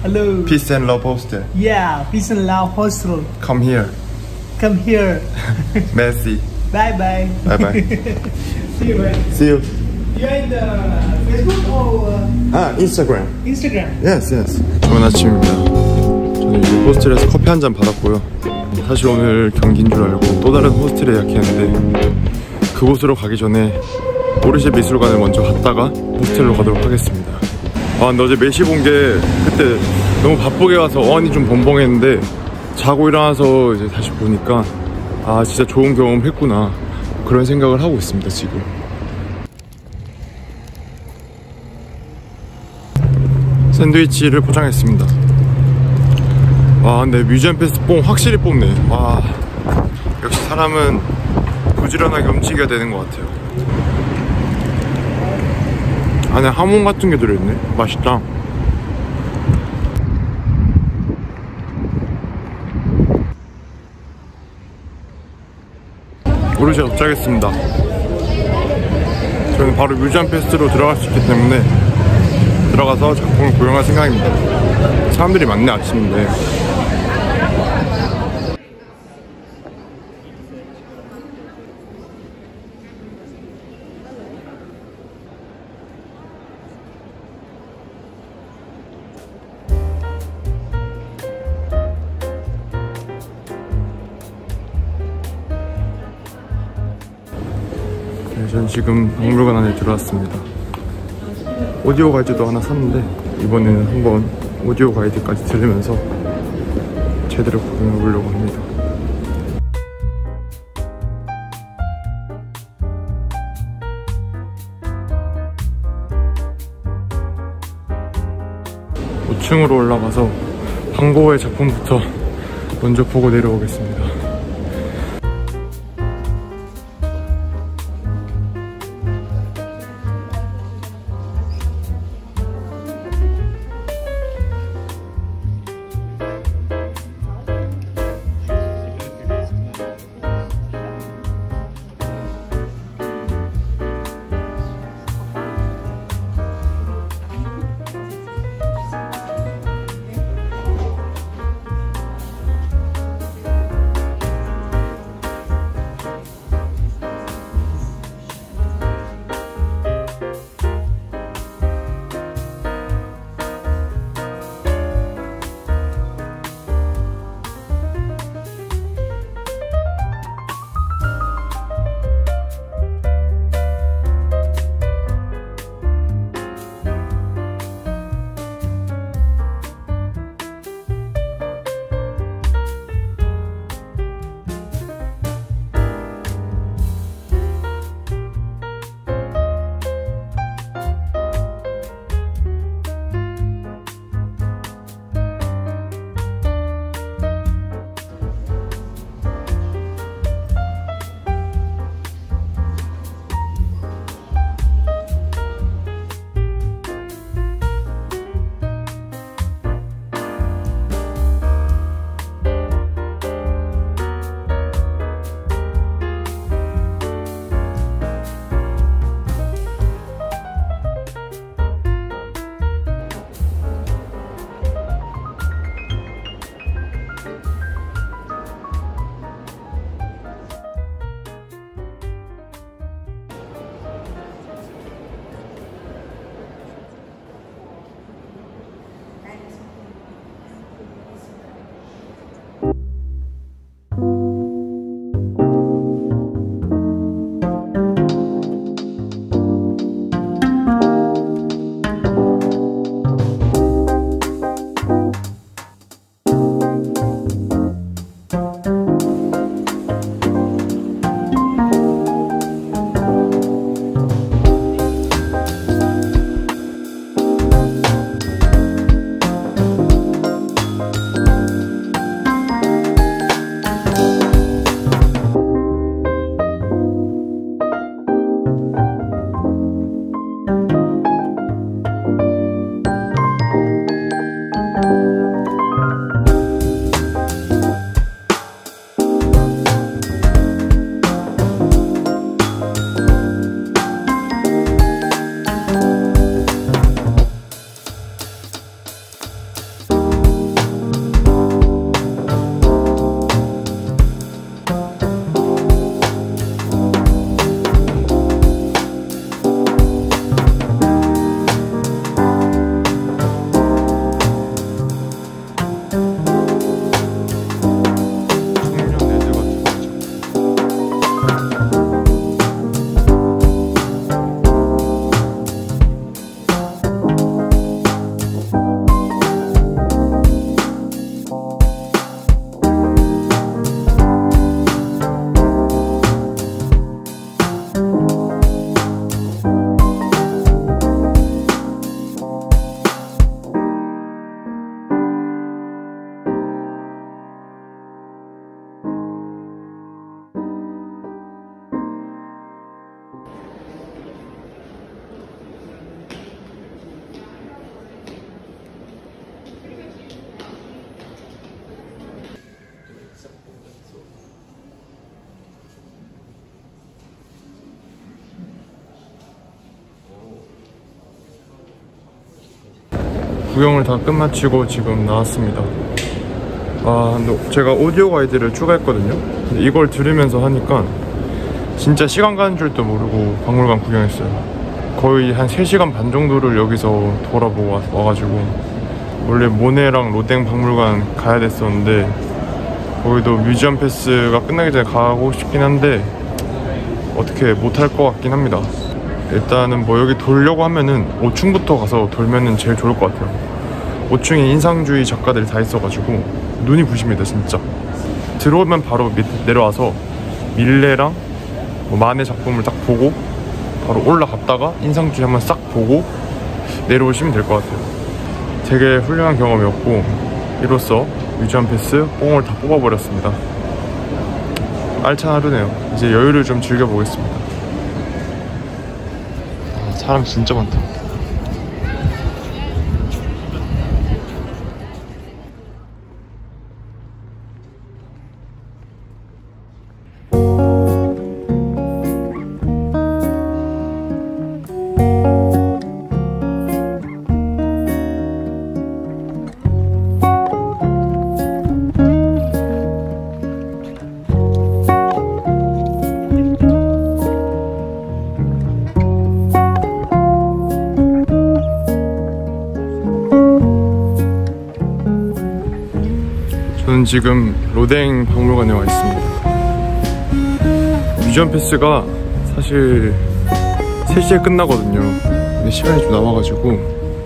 Hello. Peace and love hostel. Yeah, peace and love hostel. Come here. Come here. Messi. Bye bye. Bye bye. See you, man. See you. You are in the Facebook or Instagram. Instagram? Yes. 좋은 아침입니다. 저는 이제 호스텔에서 커피 한 잔 받았고요. 사실 오늘 경기인 줄 알고 또 다른 호스텔에 예약했는데 그곳으로 가기 전에 오르쉐 미술관을 먼저 갔다가 호스텔로 가도록 하겠습니다. 근데 어제 메시 본 게 그때 너무 바쁘게 와서 어안이 좀 벙벙했는데 자고 일어나서 이제 다시 보니까 진짜 좋은 경험 했구나 그런 생각을 하고 있습니다. 지금 샌드위치를 포장했습니다. 근데 뮤지엄 패스 뽕 확실히 뽑네. 역시 사람은 부지런하게 움직여야 되는 것 같아요. 안에 하몬 같은 게 들어있네. 맛있다. 오르쉐 도착했습니다. 저는 바로 뮤지엄 패스로 들어갈 수 있기 때문에 들어가서 작품을 구경할 생각입니다. 사람들이 많네, 아침인데. 전 지금 박물관 안에 들어왔습니다. 오디오 가이드도 하나 샀는데 이번에는 한번 오디오 가이드까지 들으면서 제대로 구경해 보려고 합니다. (5층으로) 올라가서 방고의 작품부터 먼저 보고 내려오겠습니다. 구경을 다 끝마치고 지금 나왔습니다. 근데 제가 오디오 가이드를 추가했거든요. 근데 이걸 들으면서 하니까 진짜 시간 가는 줄도 모르고 박물관 구경했어요. 거의 한 3시간 반 정도를 여기서 돌아보고 와가지고, 원래 모네랑 로댕 박물관 가야 됐었는데 거기도 뮤지엄 패스가 끝나기 전에 가고 싶긴 한데 어떻게 못할 것 같긴 합니다. 일단은 뭐 여기 돌려고 하면은 5층부터 가서 돌면은 제일 좋을 것 같아요. 5층에 인상주의 작가들이 다 있어가지고 눈이 부십니다 진짜. 들어오면 바로 내려와서 밀레랑 뭐 만의 작품을 딱 보고 바로 올라갔다가 인상주의 한번 싹 보고 내려오시면 될 것 같아요. 되게 훌륭한 경험이었고, 이로써 뮤지엄 패스 뽕을 다 뽑아버렸습니다. 알찬 하루네요. 이제 여유를 좀 즐겨보겠습니다. 사람 진짜 많다. 저는 지금 로댕 박물관에 와 있습니다. 뮤지엄 패스가 사실 3시에 끝나거든요. 근데 시간이 좀 남아가지고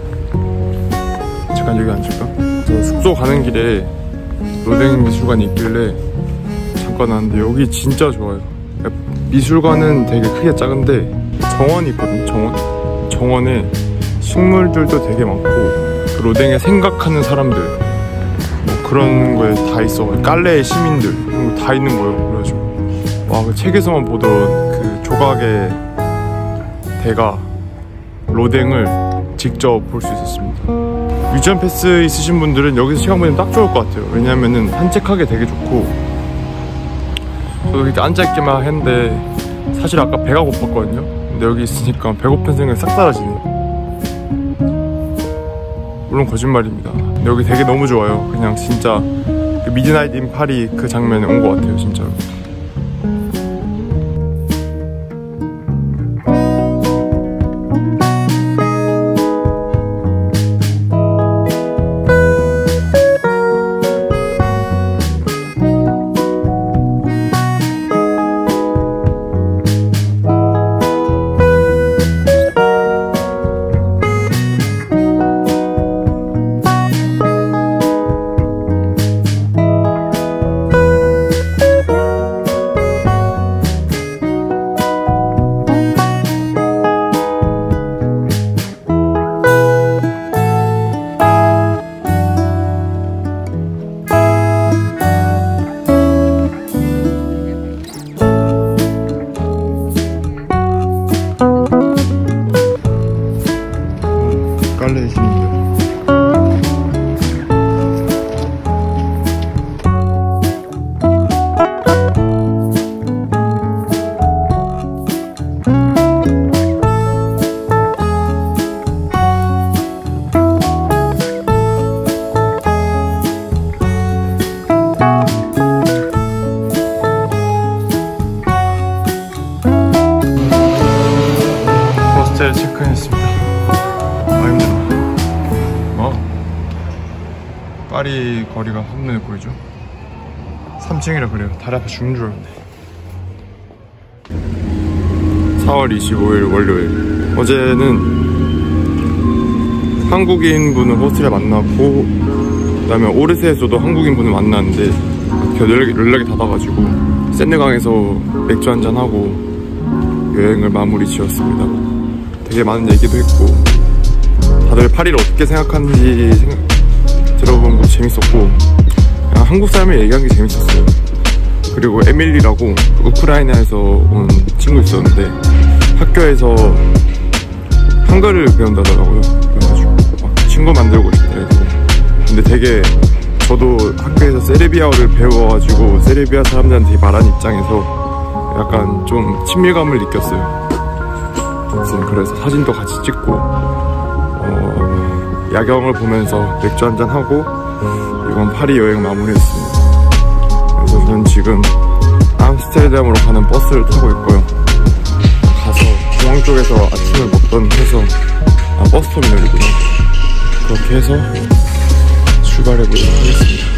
잠깐 여기 앉을까? 저 숙소 가는 길에 로댕 미술관이 있길래 잠깐 왔는데 여기 진짜 좋아요. 미술관은 되게 크게 작은데 정원이 있거든요. 정원에 식물들도 되게 많고, 그 로댕에 생각하는 사람들 그런 거에 다 있어. 깔레의 시민들 그런 거 다 있는 거예요. 그래가지고 와, 그 책에서만 보던 그 조각의 대가 로댕을 직접 볼 수 있었습니다. 뮤지엄 패스 있으신 분들은 여기서 시간 보내면 딱 좋을 것 같아요. 왜냐면은 산책하기 되게 좋고, 저도 이렇게 앉아있기만 했는데 사실 아까 배가 고팠거든요. 근데 여기 있으니까 배고픈 생각이 싹 사라지네요. 물론 거짓말입니다. 근데 여기 되게 너무 좋아요. 그냥 진짜 그 미드나잇 인 파리 그 장면에 온 것 같아요 진짜로. 깔레의 시민들. 호스텔 체크인했습니다. 힘들어. 파리 거리가 한눈에 보이죠? 3층이라 그래요. 다리 아파 죽는 줄 알았네. 4월 25일 월요일. 어제는 한국인 분을 호스텔에 만났고, 그 다음에 오르세에서도 한국인 분을 만났는데 연락이 닿아가지고 샌드강에서 맥주 한잔하고 여행을 마무리 지었습니다. 되게 많은 얘기도 했고, 다들 파리를 어떻게 생각하는지 들어본 것도 재밌었고, 그냥 한국 사람이 얘기한 게 재밌었어요. 그리고 에밀리라고 우크라이나에서 온 친구 있었는데 학교에서 한글을 배운다더라고요. 그래가지고 막 친구 만들고 싶다 해서. 근데 되게 저도 학교에서 세르비아어를 배워가지고 세르비아 사람들한테 말하는 입장에서 약간 좀 친밀감을 느꼈어요. 그래서 사진도 같이 찍고 야경을 보면서 맥주 한잔 하고 이번 파리 여행 마무리했습니다. 그래서 저는 지금 암스테르담으로 가는 버스를 타고 있고요. 가서 공항 쪽에서 아침을 먹던 해서 버스터미널이구나. 그렇게 해서 출발해보도록 하겠습니다.